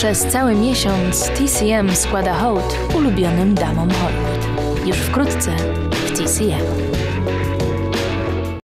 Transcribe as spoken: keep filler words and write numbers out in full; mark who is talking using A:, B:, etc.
A: Przez cały miesiąc T C M składa hołd ulubionym damom Hollywood. Już wkrótce w T C M.